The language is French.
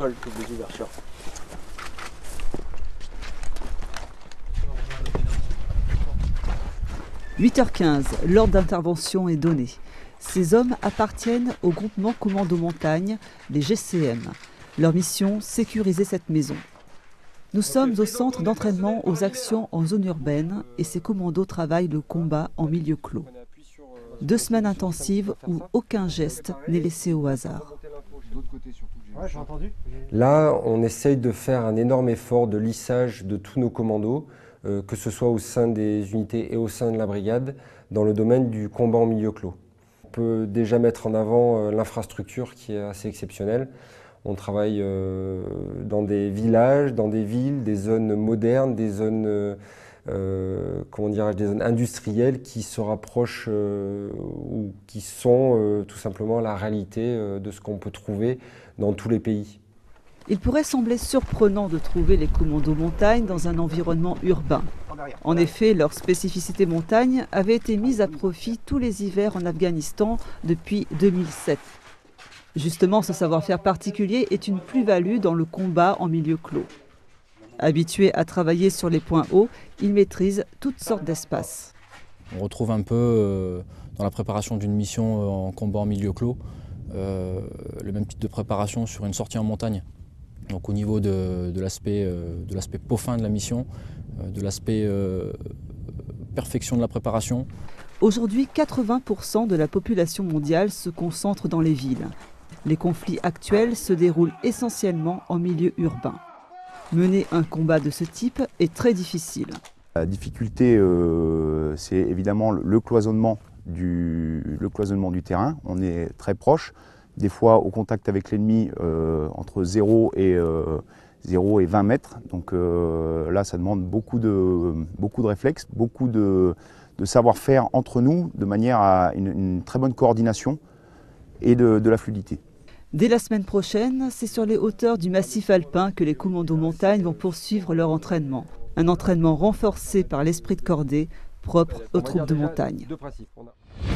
colle toutes les ouvertures. 8h15, l'ordre d'intervention est donné. Ces hommes appartiennent au groupement Commando Montagne, les GCM. Leur mission, sécuriser cette maison. Nous sommes au centre d'entraînement aux actions en zone urbaine et ces commandos travaillent le combat en milieu clos. 2 semaines intensives où aucun geste n'est laissé au hasard. Là, on essaye de faire un énorme effort de lissage de tous nos commandos, que ce soit au sein des unités et au sein de la brigade, dans le domaine du combat en milieu clos. On peut déjà mettre en avant l'infrastructure qui est assez exceptionnelle. On travaille dans des villages, dans des villes, des zones modernes, des zones, des zones industrielles qui se rapprochent ou qui sont tout simplement la réalité de ce qu'on peut trouver dans tous les pays. Il pourrait sembler surprenant de trouver les commandos montagne dans un environnement urbain. En effet, leur spécificité montagne avait été mise à profit tous les hivers en Afghanistan depuis 2007. Justement, ce savoir-faire particulier est une plus-value dans le combat en milieu clos. Habitués à travailler sur les points hauts, ils maîtrisent toutes sortes d'espaces. On retrouve un peu dans la préparation d'une mission en combat en milieu clos le même type de préparation sur une sortie en montagne. Donc au niveau de l'aspect peaufin de la mission, de l'aspect perfection de la préparation. Aujourd'hui, 80% de la population mondiale se concentre dans les villes. Les conflits actuels se déroulent essentiellement en milieu urbain. Mener un combat de ce type est très difficile. La difficulté, c'est évidemment le cloisonnement du terrain. On est très proche, des fois au contact avec l'ennemi entre 0 et 20 mètres. Donc là, ça demande beaucoup de réflexes, beaucoup de savoir-faire entre nous, de manière à une très bonne coordination et de la fluidité. Dès la semaine prochaine, c'est sur les hauteurs du massif alpin que les commandos montagne vont poursuivre leur entraînement. Un entraînement renforcé par l'esprit de cordée, propre aux troupes de montagne.